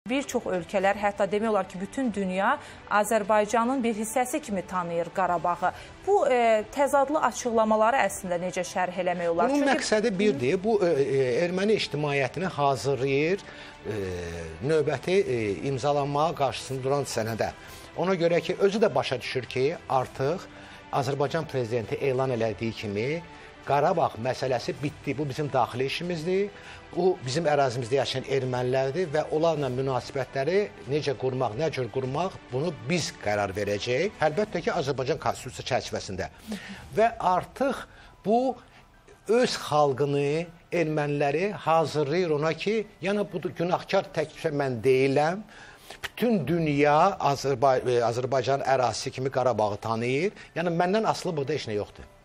bir çox ölkələr, hətta demək olar ki, bütün dünya Azərbaycanın bir hissəsi kimi tanıyır Qarabağı. Bu təzadlı açıqlamaları əslində necə şərh eləmək olar? Bunun məqsədi birdir, bu erməni ictimaiyyətini hazırlayır növbəti imzalanmağa qarşısında duran sənədə. Ona görə ki, özü də başa düşür ki, artıq Azərbaycan prezidenti elan elədiyi kimi Qarabağ məsələsi bitdi. Bu bizim daxili işimizdir. Bu bizim ərazimizdə yaşayan ermənilərdir və onlarla münasibətləri necə qurmaq, nə cür qurmaq, bunu biz qərar verəcəyik. Əlbəttə ki, Azərbaycan konstitusiyası çərçivəsində. Və artıq bu öz xalqını, erməniləri hazırlayır ona ki, yəni bu günahkar təkcə mən deyiləm. Bütün dünya Azərbaycan ərazisi kimi Qarabağı tanıyır. Yəni məndən asılı burada heç nə yoxdur.